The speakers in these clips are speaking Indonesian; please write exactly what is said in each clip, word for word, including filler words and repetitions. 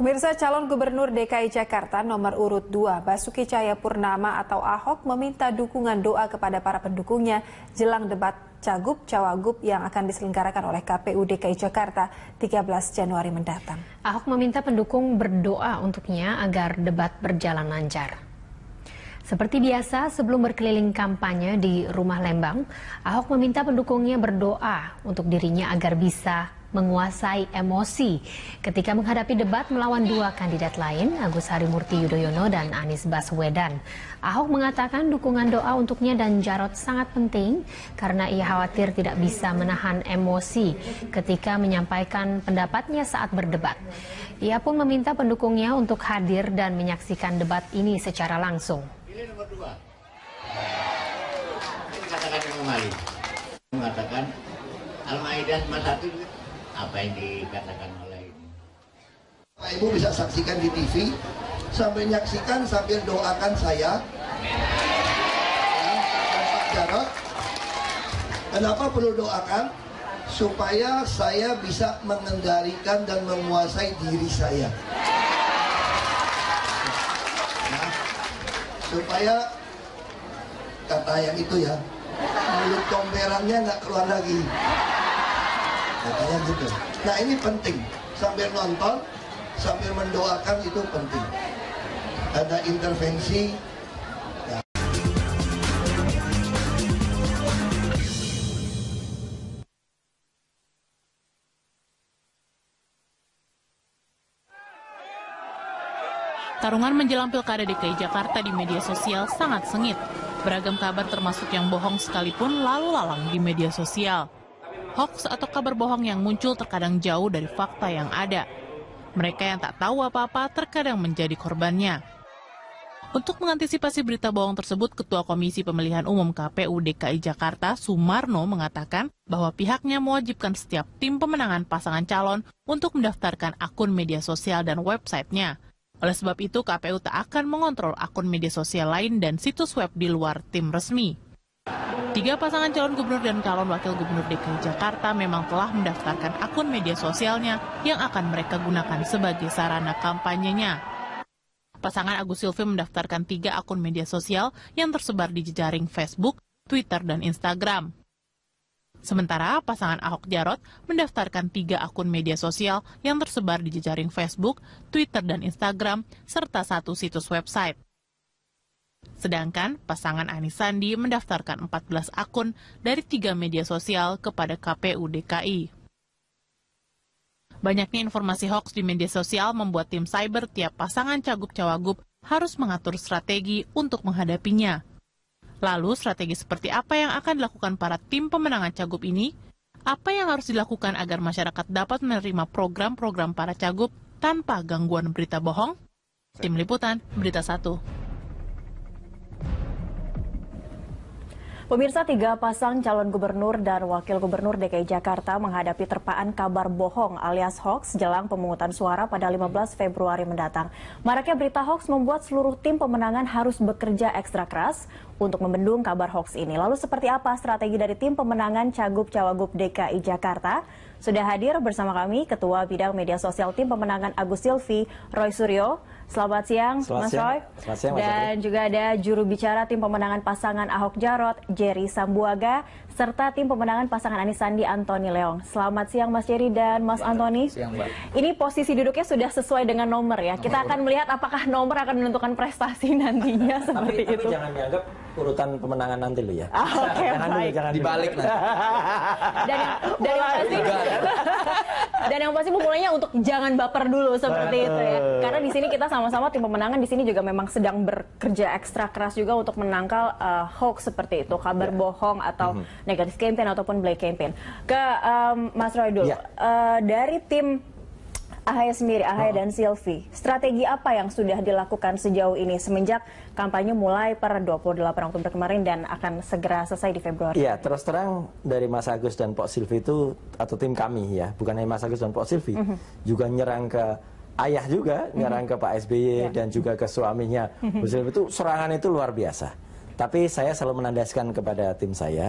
Pemirsa, calon gubernur D K I Jakarta nomor urut dua Basuki Cahayapurnama atau Ahok meminta dukungan doa kepada para pendukungnya jelang debat Cagup Cawagup yang akan diselenggarakan oleh K P U D K I Jakarta tiga belas Januari mendatang. Ahok meminta pendukung berdoa untuknya agar debat berjalan lancar. Seperti biasa, sebelum berkeliling kampanye di Rumah Lembang, Ahok meminta pendukungnya berdoa untuk dirinya agar bisa menguasai emosi ketika menghadapi debat melawan dua kandidat lain, Agus Harimurti Yudhoyono dan Anies Baswedan. Ahok mengatakan dukungan doa untuknya dan Jarot sangat penting karena ia khawatir tidak bisa menahan emosi ketika menyampaikan pendapatnya saat berdebat. Ia pun meminta pendukungnya untuk hadir dan menyaksikan debat ini secara langsung. Pilih nomor dua. Katakan yang kembali. Mengatakan Al-Maidah satu apa yang dikatakan oleh ini. Pak Ibu bisa saksikan di T V, sambil menyaksikan sambil doakan saya. Ya, Pak Jarot, kenapa perlu doakan? Supaya saya bisa mengendalikan dan menguasai diri saya. Ya, supaya kata yang itu ya, mulut comberannya nggak keluar lagi. Katanya gitu. Nah ini penting, sambil nonton, sambil mendoakan itu penting. Ada intervensi. Ya. Tarungan menjelang Pilkada D K I Jakarta di media sosial sangat sengit. Beragam kabar termasuk yang bohong sekalipun lalu lalang di media sosial. Hoax atau kabar bohong yang muncul terkadang jauh dari fakta yang ada. Mereka yang tak tahu apa-apa terkadang menjadi korbannya. Untuk mengantisipasi berita bohong tersebut, Ketua Komisi Pemilihan Umum K P U D K I Jakarta, Sumarno, mengatakan bahwa pihaknya mewajibkan setiap tim pemenangan pasangan calon untuk mendaftarkan akun media sosial dan websitenya. Oleh sebab itu, K P U tak akan mengontrol akun media sosial lain dan situs web di luar tim resmi. Tiga pasangan calon gubernur dan calon wakil gubernur D K I Jakarta memang telah mendaftarkan akun media sosialnya yang akan mereka gunakan sebagai sarana kampanyenya. Pasangan Agus Silvi mendaftarkan tiga akun media sosial yang tersebar di jejaring Facebook, Twitter, dan Instagram. Sementara pasangan Ahok Jarot mendaftarkan tiga akun media sosial yang tersebar di jejaring Facebook, Twitter, dan Instagram, serta satu situs website. Sedangkan pasangan Anies Sandi mendaftarkan empat belas akun dari tiga media sosial kepada K P U D K I. Banyaknya informasi hoax di media sosial membuat tim cyber tiap pasangan Cagup Cawagup harus mengatur strategi untuk menghadapinya. Lalu strategi seperti apa yang akan dilakukan para tim pemenangan Cagup ini? Apa yang harus dilakukan agar masyarakat dapat menerima program-program para Cagup tanpa gangguan berita bohong? Tim Liputan, Berita Satu. Pemirsa, tiga pasang calon gubernur dan wakil gubernur D K I Jakarta menghadapi terpaan kabar bohong alias hoax jelang pemungutan suara pada lima belas Februari mendatang. Maraknya berita hoax membuat seluruh tim pemenangan harus bekerja ekstra keras untuk membendung kabar hoax ini. Lalu seperti apa strategi dari tim pemenangan Cagup Cawagup D K I Jakarta? Sudah hadir bersama kami Ketua Bidang Media Sosial Tim Pemenangan Agus Silvi, Roy Suryo. Selamat siang, Selamat Mas siang. Roy. Selamat siang, Mas Dan Roy. juga ada juru bicara tim pemenangan pasangan Ahok Jarot, Jerry Sambuaga, serta tim pemenangan pasangan Anies Sandi, Antoni Leong. Selamat siang, Mas Jerry dan Mas Antoni. Siang, Mbak. Ini posisi duduknya sudah sesuai dengan nomor ya. Kita akan melihat apakah nomor akan menentukan prestasi nantinya seperti tapi, itu. Tapi jangan dianggap urutan pemenangan nanti lo ya. Ah, Oke, okay, jangan dulu, jangan dibalik nanti. Dan yang, dan yang pasti, dan yang pasti pemulainya untuk jangan baper dulu seperti itu ya. Karena di sini kita sama-sama tim pemenangan di sini juga memang sedang bekerja ekstra keras juga untuk menangkal uh, hoax seperti itu, kabar yeah. bohong atau mm-hmm. negatif campaign ataupun black campaign. Ke um, Mas Roy dulu, yeah. uh, dari tim Ahy sendiri, Ahy oh. dan Silvi, strategi apa yang sudah dilakukan sejauh ini semenjak kampanye mulai per dua puluh delapan Oktober kemarin dan akan segera selesai di Februari? Iya, terus terang dari Mas Agus dan Pak Silvi itu, atau tim kami ya, bukan hanya Mas Agus dan Pak Silvi, mm-hmm. juga nyerang ke ayah juga, mm-hmm. nyerang ke Pak S B Y yeah. dan juga ke suaminya. Mm-hmm. Bu Silvi itu serangan itu luar biasa. Tapi saya selalu menandaskan kepada tim saya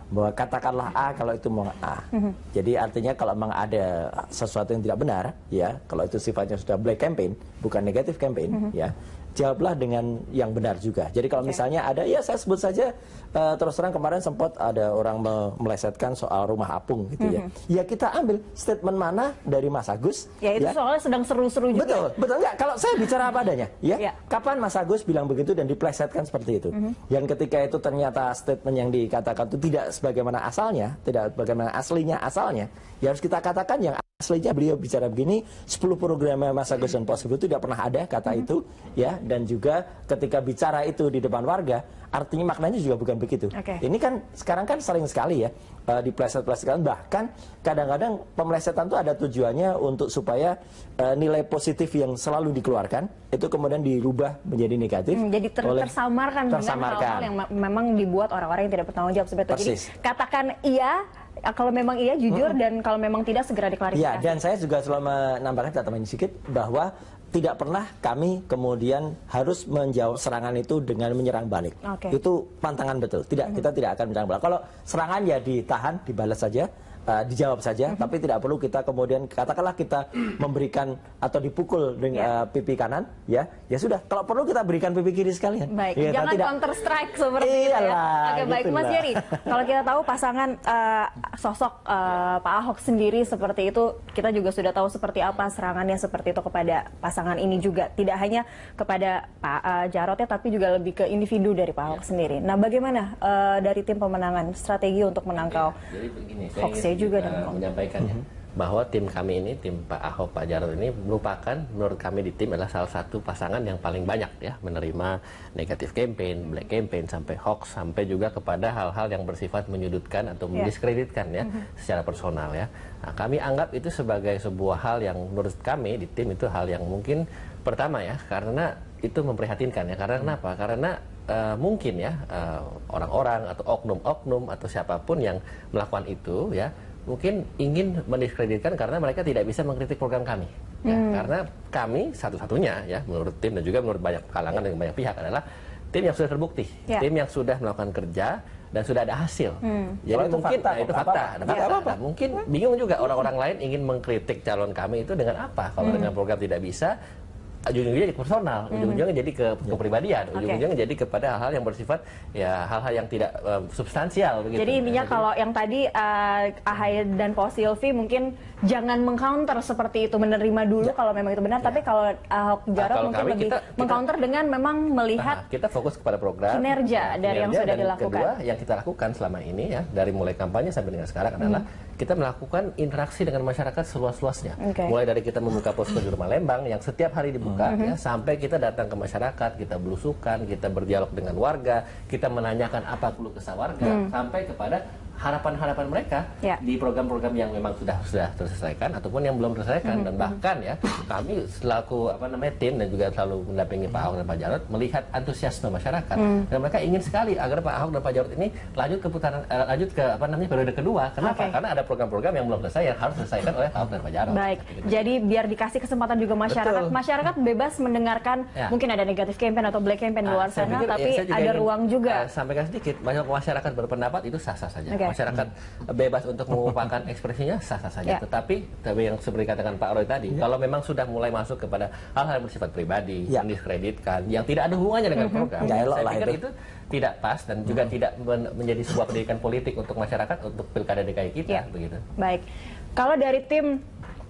bahwa katakanlah A kalau itu mau A. Mm-hmm. Jadi artinya kalau memang ada sesuatu yang tidak benar, ya, kalau itu sifatnya sudah black campaign, bukan negatif campaign, mm-hmm. ya, jawablah dengan yang benar juga. Jadi kalau okay. misalnya ada, ya saya sebut saja uh, terus terang kemarin sempat ada orang me- melesetkan soal rumah apung gitu mm-hmm. ya. Ya kita ambil statement mana dari Mas Agus. Ya itu ya. Soalnya sedang seru-seru juga. Betul, betul enggak. Kalau saya bicara apa adanya, ya. ya. Kapan Mas Agus bilang begitu dan diplesetkan seperti itu? Mm-hmm. Yang ketika itu ternyata statement yang dikatakan itu tidak sebagaimana asalnya, tidak bagaimana aslinya asalnya, ya harus kita katakan yang aslinya beliau bicara begini, sepuluh programnya Mas Agus dan Pak Silvi itu tidak pernah ada kata mm-hmm. itu, ya, dan juga ketika bicara itu di depan warga, artinya maknanya juga bukan begitu. Okay. Ini kan sekarang kan sering sekali ya uh, dipleset-plesetkan, bahkan kadang-kadang pemelesetan itu ada tujuannya untuk supaya uh, nilai positif yang selalu dikeluarkan itu kemudian dirubah menjadi negatif. Hmm, jadi ter oleh, tersamarkan, tersamarkan dengan hal-hal yang memang dibuat orang-orang yang tidak bertanggung jawab sebetulnya. Jadi katakan iya kalau memang iya jujur hmm. dan kalau memang tidak segera diklarifikasi. Ya, dan saya juga selalu menambahkan catatan sedikit bahwa tidak pernah kami kemudian harus menjawab serangan itu dengan menyerang balik. Okay. Itu pantangan betul. Tidak, mm-hmm. kita tidak akan menyerang balik. Kalau serangan ya ditahan, dibalas saja, uh, dijawab saja, mm-hmm. tapi tidak perlu kita kemudian katakanlah kita memberikan atau dipukul dengan yeah. uh, pipi kanan, ya, ya sudah. Kalau perlu kita berikan pipi kiri sekalian. Baik, ya, jangan tidak, counter strike seperti itu ya. Oke, baik Mas Jerry. Kalau kita tahu pasangan uh, sosok uh, Pak Ahok sendiri seperti itu, kita juga sudah tahu seperti apa serangannya seperti itu kepada pasangan ini juga. Tidak hanya kepada Pak uh, Jarod ya, tapi juga lebih ke individu dari Pak Ahok ya. sendiri. Nah, bagaimana uh, dari tim pemenangan strategi untuk menangkal ya, jadi begini, hoax juga dan uh, menyampaikannya mm-hmm. bahwa tim kami ini, tim Pak Ahok, Pak Jarod ini merupakan menurut kami di tim adalah salah satu pasangan yang paling banyak ya menerima negatif campaign, black campaign, sampai hoax, sampai juga kepada hal-hal yang bersifat menyudutkan atau mendiskreditkan ya mm-hmm. secara personal ya. Nah, kami anggap itu sebagai sebuah hal yang menurut kami di tim itu hal yang mungkin pertama ya, karena itu memprihatinkan ya. Karena kenapa? Karena uh, mungkin ya uh, orang-orang atau oknum-oknum atau siapapun yang melakukan itu ya mungkin ingin mendiskreditkan karena mereka tidak bisa mengkritik program kami. Ya, hmm. Karena kami satu-satunya ya menurut tim dan juga menurut banyak kalangan dan banyak pihak adalah tim yang sudah terbukti, ya. tim yang sudah melakukan kerja dan sudah ada hasil. Hmm. Jadi itu mungkin fakta, nah, itu fakta. Apa, apa, apa, apa. Nah, mungkin bingung juga orang-orang lain ingin mengkritik calon kami itu dengan apa? Kalau hmm. dengan program tidak bisa, ujung-ujungnya jadi personal, ujung-ujungnya jadi ke kepribadian, ujung-ujungnya okay. jadi kepada hal-hal yang bersifat ya hal-hal yang tidak uh, substansial begitu. Jadi intinya nah, kalau jadi, yang tadi uh, A H Y dan Pak Silvi mungkin jangan mengcounter seperti itu, menerima dulu ya. kalau memang itu benar, ya. tapi kalau Ahok Jarot nah, mungkin kami, lebih kita, mengcounter kita, dengan memang melihat nah, kita fokus kepada program kinerja nah, dari kinerja, yang sudah dan dilakukan. Kedua, yang kita lakukan selama ini ya dari mulai kampanye sampai dengan sekarang hmm. adalah kita melakukan interaksi dengan masyarakat seluas-luasnya. Okay. Mulai dari kita membuka posko di Rumah Lembang yang setiap hari dibuka mm-hmm. ya, sampai kita datang ke masyarakat, kita belusukan, kita berdialog dengan warga, kita menanyakan apa keluh kesah warga, mm. sampai kepada harapan-harapan mereka ya. di program-program yang memang sudah sudah terselesaikan ataupun yang belum terselesaikan. Mm-hmm. Dan bahkan ya kami selaku apa namanya tim dan juga selalu mendampingi Pak Ahok dan Pak Jarod melihat antusiasme masyarakat mm. dan mereka ingin sekali agar Pak Ahok dan Pak Jarod ini lanjut ke putaran uh, lanjut ke apa namanya periode kedua. Kenapa? Okay. Karena ada program-program yang belum selesai yang harus diselesaikan oleh Pak Ahok dan Pak Jarod. Baik. Gitu. Jadi biar dikasih kesempatan juga masyarakat, Betul. masyarakat bebas mendengarkan ya. mungkin ada negatif campaign atau black campaign di luar sana, pikir, tapi ya, ada ingin, ruang juga. Uh, sampaikan sedikit, banyak masyarakat berpendapat itu sah-sah saja. Okay. Masyarakat bebas untuk mengungkapkan ekspresinya sah-sah saja. Yeah. Tetapi, tapi yang seperti katakan Pak Roy tadi, yeah. kalau memang sudah mulai masuk kepada hal-hal yang bersifat pribadi, yeah. mendiskreditkan, yang tidak ada hubungannya dengan mm-hmm. program, mm-hmm. saya pikir itu. itu tidak pas dan juga mm-hmm. tidak men- menjadi sebuah pendidikan politik untuk masyarakat untuk pilkada D K I kita. Yeah. Begitu. Baik. Kalau dari tim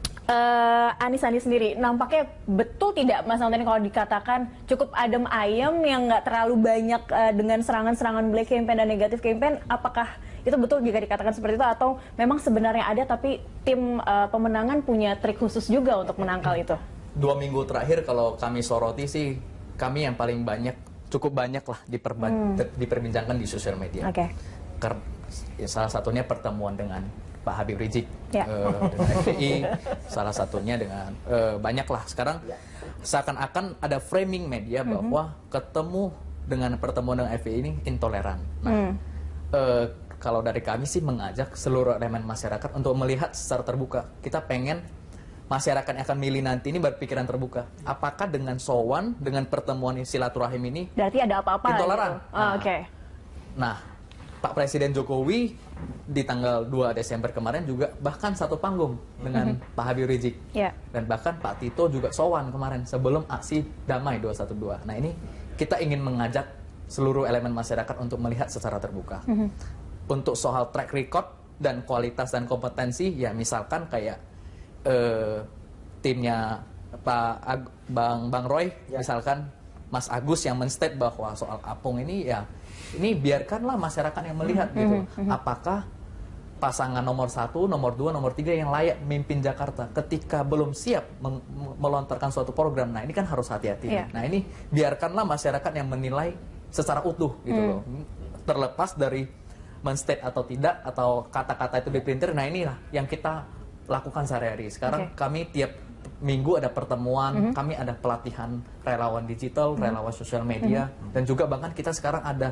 Uh, Anies Sandi sendiri, nampaknya betul tidak Mas Antoni kalau dikatakan cukup adem ayem yang nggak terlalu banyak uh, dengan serangan-serangan black campaign dan negatif campaign, apakah itu betul jika dikatakan seperti itu atau memang sebenarnya ada tapi tim uh, pemenangan punya trik khusus juga untuk menangkal itu? Dua minggu terakhir kalau kami soroti sih kami yang paling banyak, cukup banyak lah diperba- hmm. diperbincangkan di sosial media. Okay. Ker- ya, salah satunya pertemuan dengan Pak Habib Rizik ya. uh, dengan F P I, salah satunya dengan uh, banyaklah sekarang seakan-akan ada framing media bahwa mm-hmm. ketemu dengan pertemuan dengan F P I ini intoleran. Nah, mm. uh, kalau dari kami sih mengajak seluruh elemen masyarakat untuk melihat secara terbuka. Kita pengen masyarakat yang akan milih nanti ini berpikiran terbuka. Apakah dengan sowan, dengan pertemuan silaturahim ini berarti ada apa-apa? Intoleran. Gitu. Oh, nah, Oke. Okay. Nah, Pak Presiden Jokowi di tanggal dua Desember kemarin juga bahkan satu panggung dengan mm-hmm. Pak Habib Rizik. Yeah. Dan bahkan Pak Tito juga sowan kemarin sebelum aksi damai dua satu dua. Nah ini kita ingin mengajak seluruh elemen masyarakat untuk melihat secara terbuka. Mm-hmm. Untuk soal track record dan kualitas dan kompetensi, ya misalkan kayak eh, timnya Pak Ag- Bang Bang Roy, yeah. misalkan Mas Agus yang men-state bahwa soal Apung ini ya ini biarkanlah masyarakat yang melihat mm-hmm. gitu. Mm-hmm. Apakah pasangan nomor satu, nomor dua, nomor tiga yang layak memimpin Jakarta ketika belum siap meng- melontarkan suatu program. Nah ini kan harus hati-hati. Yeah. Nah ini biarkanlah masyarakat yang menilai secara utuh gitu mm. loh. Terlepas dari men-state atau tidak atau kata-kata itu diprintir. Nah inilah yang kita lakukan sehari-hari. Sekarang okay. kami tiap minggu ada pertemuan, mm-hmm. kami ada pelatihan relawan digital, mm-hmm. relawan sosial media, mm-hmm. dan juga bahkan kita sekarang ada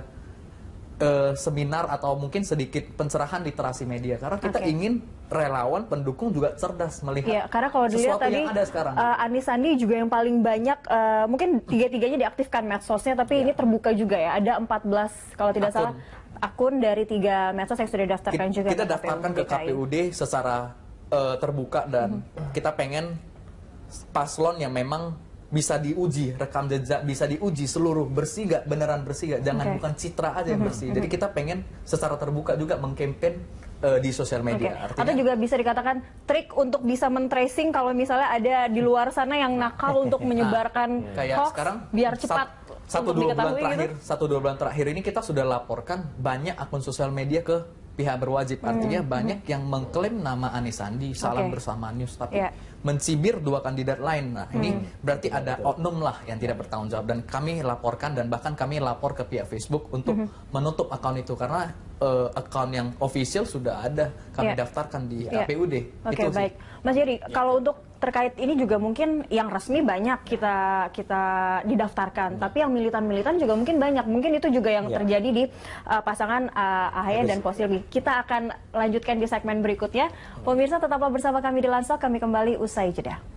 Uh, seminar atau mungkin sedikit pencerahan literasi media karena kita okay. ingin relawan pendukung juga cerdas melihat ya, karena kalau dilihat tadi yang ada sekarang. Uh, Anies Sandi juga yang paling banyak uh, mungkin tiga-tiganya diaktifkan medsosnya tapi ya. Ini terbuka juga ya, ada empat belas kalau tidak akun. salah akun dari tiga medsos yang sudah daftarkan kita, juga kita daftarkan ke K P U D secara uh, terbuka dan mm-hmm. kita pengen paslon yang memang bisa diuji rekam jejak, bisa diuji seluruh bersih gak, beneran bersih gak, jangan okay. bukan citra aja yang bersih. Mm-hmm. Jadi kita pengen secara terbuka juga mengkampen uh, di sosial media. Okay. Artinya, atau juga bisa dikatakan trik untuk bisa men-tracing kalau misalnya ada di luar sana yang nakal untuk menyebarkan kayak hoax sekarang biar cepat satu dua bulan terakhir, gitu? satu dua bulan terakhir ini kita sudah laporkan banyak akun sosial media ke pihak berwajib. Artinya hmm. banyak yang mengklaim nama Anies Sandi, salam okay. bersama news, tapi yeah. mencibir dua kandidat lain. Nah, ini hmm. berarti ada oknum lah yang tidak bertanggung jawab dan kami laporkan dan bahkan kami lapor ke pihak Facebook untuk hmm. menutup akun itu karena uh, akun yang official sudah ada kami yeah. daftarkan di yeah. K P U D. Oke, okay, baik. Mas Jerry, ya. Kalau untuk terkait ini juga mungkin yang resmi banyak kita kita didaftarkan, hmm. tapi yang militan-militan juga mungkin banyak. Mungkin itu juga yang ya. terjadi di uh, pasangan uh, A H Y dan Po Silvi. Kita akan lanjutkan di segmen berikutnya. Pemirsa tetaplah bersama kami di Lansok, kami kembali usai jeda.